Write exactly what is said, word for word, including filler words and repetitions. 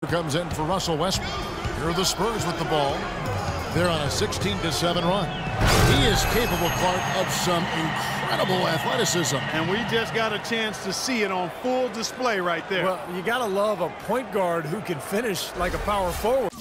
Comes in for Russell Westbrook. Here are the Spurs with the ball. They're on a sixteen to seven run. He is capable, Clark, of some incredible athleticism. And we just got a chance to see it on full display right there. Well, you got to love a point guard who can finish like a power forward.